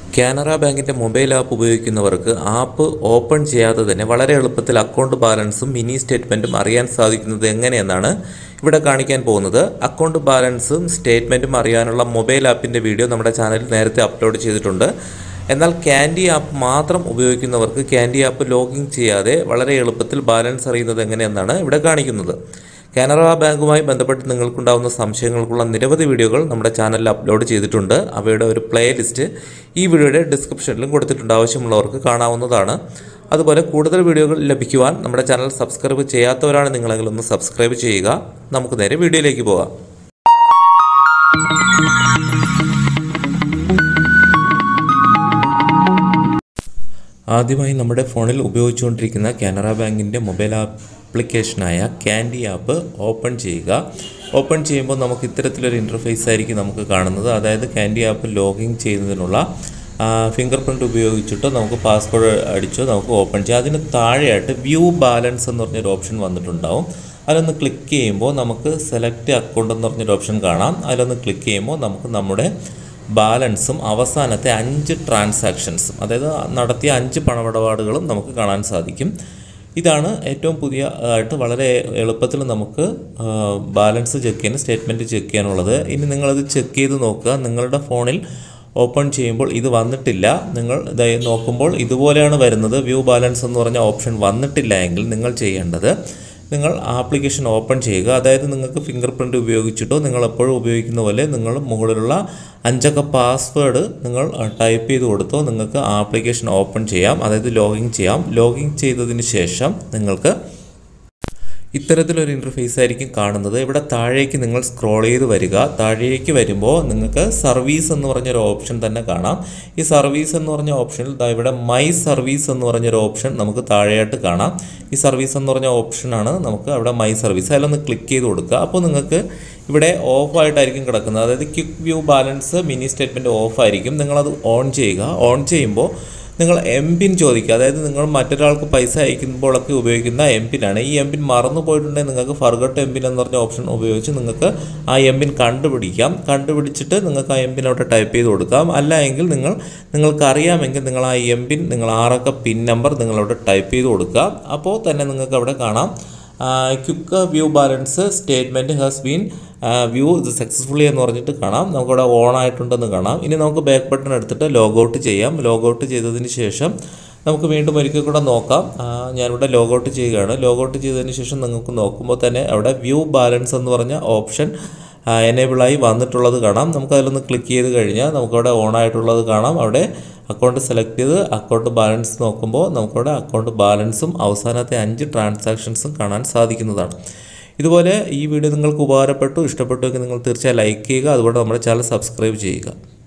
കാനറ ബാങ്കിൻ്റെ mobile app ഉപയോഗിക്കുന്നവർക്ക് app open ചെയ്യാതെ തന്നെ വളരെ എളുപ്പത്തിൽ അക്കൗണ്ട് ബാലൻസും മിനി സ്റ്റേറ്റ്മെൻറ്റും അറിയാൻ സാധിക്കുന്നത് എങ്ങനെയെന്നാണ് ഇവിടെ കാണിക്കാൻ പോകുന്നത്. അക്കൗണ്ട് ബാലൻസും സ്റ്റേറ്റ്മെൻറ്റും അറിയാനുള്ള മൊബൈൽ ആപ്പിൻ്റെ വീഡിയോ നമ്മുടെ ചാനലിൽ നേരത്തെ അപ്ലോഡ് ചെയ്തിട്ടുണ്ട്. എന്നാൽ ക്യാൻഡി ആപ്പ് മാത്രം ഉപയോഗിക്കുന്നവർക്ക് ക്യാൻഡി ആപ്പ് ലോഗിൻ ചെയ്യാതെ വളരെ എളുപ്പത്തിൽ ബാലൻസ് അറിയുന്നത് എങ്ങനെയെന്നാണ് ഇവിടെ കാണിക്കുന്നത്. കാനറ ബാങ്കുമായി ബന്ധപ്പെട്ട് നിങ്ങൾക്കുണ്ടാകുന്ന സംശയങ്ങൾക്കുള്ള നിരവധി വീഡിയോകൾ നമ്മുടെ ചാനലിൽ അപ്ലോഡ് ചെയ്തിട്ടുണ്ട്. അവയുടെ ഒരു പ്ലേലിസ്റ്റ് ഈ വീഡിയോയുടെ ഡിസ്ക്രിപ്ഷനിലും കൊടുത്തിട്ടുണ്ട്. ആവശ്യമുള്ളവർക്ക് കാണാവുന്നതാണ്. അതുപോലെ കൂടുതൽ വീഡിയോകൾ ലഭിക്കുവാൻ നമ്മുടെ ചാനൽ സബ്സ്ക്രൈബ് ചെയ്യാത്തവരാണ് നിങ്ങളെങ്കിൽ ഒന്ന് സബ്സ്ക്രൈബ് ചെയ്യുക. നമുക്ക് നേരെ വീഡിയോയിലേക്ക് പോകാം. ആദ്യമായി നമ്മുടെ ഫോണിൽ ഉപയോഗിച്ചുകൊണ്ടിരിക്കുന്ന കാനറ ബാങ്കിൻ്റെ മൊബൈൽ ആപ്ലിക്കേഷനായ ക്യാൻഡി ആപ്പ് ഓപ്പൺ ചെയ്യുക. ഓപ്പൺ ചെയ്യുമ്പോൾ നമുക്ക് ഇത്തരത്തിലൊരു ഇൻ്റർഫേസ് ആയിരിക്കും നമുക്ക് കാണുന്നത്. അതായത് ക്യാൻഡി ആപ്പ് ലോഗിൻ ചെയ്യുന്നതിനുള്ള ഫിംഗർ പ്രിൻ്റ് ഉപയോഗിച്ചിട്ടോ നമുക്ക് പാസ്വേഡ് അടിച്ചോ നമുക്ക് ഓപ്പൺ ചെയ്യാം. അതിന് താഴെയായിട്ട് വ്യൂ ബാലൻസ് എന്ന് പറഞ്ഞൊരു ഓപ്ഷൻ വന്നിട്ടുണ്ടാവും. അതിലൊന്ന് ക്ലിക്ക് ചെയ്യുമ്പോൾ നമുക്ക് സെലക്ട് അക്കൗണ്ട് എന്ന് പറഞ്ഞൊരു ഓപ്ഷൻ കാണാം. അതിലൊന്ന് ക്ലിക്ക് ചെയ്യുമ്പോൾ നമുക്ക് നമ്മുടെ ബാലൻസും അവസാനത്തെ 5 ട്രാൻസാക്ഷൻസും, അതായത് നടത്തിയ 5 പണമിടപാടുകളും നമുക്ക് കാണാൻ സാധിക്കും. ഇതാണ് ഏറ്റവും പുതിയ ആയിട്ട് വളരെ എളുപ്പത്തിൽ നമുക്ക് ബാലൻസ് ചെക്ക് ചെയ്യാനും സ്റ്റേറ്റ്മെൻറ്റ് ചെക്ക് ചെയ്യാനുള്ളത്. ഇനി നിങ്ങളത് ചെക്ക് ചെയ്ത് നോക്കുക. നിങ്ങളുടെ ഫോണിൽ ഓപ്പൺ ചെയ്യുമ്പോൾ ഇത് വന്നിട്ടില്ല, നിങ്ങൾ നോക്കുമ്പോൾ ഇതുപോലെയാണ് വരുന്നത്. വ്യൂ ബാലൻസ് എന്ന് പറഞ്ഞ ഓപ്ഷൻ വന്നിട്ടില്ല എങ്കിൽ നിങ്ങൾ ചെയ്യേണ്ടത്, നിങ്ങൾ ആപ്ലിക്കേഷൻ ഓപ്പൺ ചെയ്യുക. അതായത് നിങ്ങൾക്ക് ഫിംഗർ പ്രിൻ്റ് ഉപയോഗിച്ചിട്ടോ നിങ്ങൾ എപ്പോഴും ഉപയോഗിക്കുന്ന പോലെ നിങ്ങൾ മുകളിലുള്ള 5 അക്ക പാസ്വേഡ് നിങ്ങൾ ടൈപ്പ് ചെയ്ത് കൊടുത്തോ നിങ്ങൾക്ക് ആപ്ലിക്കേഷൻ ഓപ്പൺ ചെയ്യാം, അതായത് ലോഗിൻ ചെയ്യാം. ലോഗിൻ ചെയ്തതിന് ശേഷം നിങ്ങൾക്ക് ഇത്തരത്തിലൊരു ഇൻ്റർഫേസ് ആയിരിക്കും കാണുന്നത്. ഇവിടെ താഴേക്ക് നിങ്ങൾ സ്ക്രോൾ ചെയ്ത് വരിക. താഴേക്ക് വരുമ്പോൾ നിങ്ങൾക്ക് സർവീസ് എന്ന് പറഞ്ഞൊരു ഓപ്ഷൻ തന്നെ കാണാം. ഈ സർവീസ് എന്ന് പറഞ്ഞ ഓപ്ഷനിൽ ഇവിടെ മൈ സർവീസ് എന്ന് പറഞ്ഞൊരു ഓപ്ഷൻ നമുക്ക് താഴെയായിട്ട് കാണാം. ഈ സർവീസ് എന്ന് പറഞ്ഞ ഓപ്ഷനാണ് നമുക്ക് അവിടെ മൈ സർവീസ്. അതിലൊന്ന് ക്ലിക്ക് ചെയ്ത് കൊടുക്കുക. അപ്പോൾ നിങ്ങൾക്ക് ഇവിടെ ഓഫായിട്ടായിരിക്കും കിടക്കുന്നത്. അതായത് quick view balance mini statement ഓഫായിരിക്കും. നിങ്ങളത് ഓൺ ചെയ്യുക. ഓൺ ചെയ്യുമ്പോൾ നിങ്ങൾ എംപിൻ ചോദിക്കുക. അതായത് നിങ്ങൾ മറ്റൊരാൾക്ക് പൈസ അയക്കുമ്പോഴൊക്കെ ഉപയോഗിക്കുന്ന എംപിനാണ്. ഈ എംപിൻ മറന്നു പോയിട്ടുണ്ടെങ്കിൽ നിങ്ങൾക്ക് ഫർഗട്ട് എംപിൻ എന്ന് പറഞ്ഞ ഓപ്ഷൻ ഉപയോഗിച്ച് നിങ്ങൾക്ക് ആ എംപിൻ കണ്ടുപിടിക്കാം. കണ്ടുപിടിച്ചിട്ട് നിങ്ങൾക്ക് ആ എംപിൻ അവിടെ ടൈപ്പ് ചെയ്ത് കൊടുക്കാം. അല്ല എങ്കിൽ നിങ്ങൾക്ക് അറിയാമെങ്കിൽ നിങ്ങൾ ആ എംപിൻ, നിങ്ങൾ 6 അക്ക പിൻ നമ്പർ നിങ്ങളവിടെ ടൈപ്പ് ചെയ്ത് കൊടുക്കുക. അപ്പോൾ തന്നെ നിങ്ങൾക്ക് അവിടെ കാണാം quick view balance statement has been view ഇത് സക്സസ്ഫുള്ളി എന്ന് പറഞ്ഞിട്ട് കാണാം. നമുക്കിവിടെ ഓൺ ആയിട്ടുണ്ടെന്ന് കാണാം. ഇനി നമുക്ക് ബാക്ക് ബട്ടൺ എടുത്തിട്ട് ലോഗൗട്ട് ചെയ്യാം. ലോഗൗട്ട് ചെയ്തതിന് ശേഷം നമുക്ക് വീണ്ടും ഒരിക്കൽ കൂടെ നോക്കാം. ഞാനിവിടെ ലോഗൗട്ട് ചെയ്യുകയാണ്. ലോഗൗട്ട് ചെയ്തതിന് ശേഷം നിങ്ങൾക്ക് നോക്കുമ്പോൾ തന്നെ അവിടെ വ്യൂ ബാലൻസ് എന്ന് പറഞ്ഞ ഓപ്ഷൻ എനേബിളായി വന്നിട്ടുള്ളത് കാണാം. നമുക്കതിലൊന്ന് ക്ലിക്ക് ചെയ്ത് കഴിഞ്ഞാൽ നമുക്കവിടെ ഓൺ ആയിട്ടുള്ളത് കാണാം. അവിടെ അക്കൗണ്ട് സെലക്ട് ചെയ്ത് അക്കൗണ്ട് ബാലൻസ് നോക്കുമ്പോൾ നമുക്കവിടെ അക്കൗണ്ട് ബാലൻസും അവസാനത്തെ 5 ട്രാൻസാക്ഷൻസും കാണാൻ സാധിക്കുന്നതാണ്. ഇതുപോലെ ഈ വീഡിയോ നിങ്ങൾക്ക് ഉപകാരപ്പെട്ടു, ഇഷ്ടപ്പെട്ടുവെങ്കിൽ നിങ്ങൾ തീർച്ചയായും ലൈക്ക് ചെയ്യുക. അതുപോലെ നമ്മുടെ ചാനൽ സബ്സ്ക്രൈബ് ചെയ്യുക.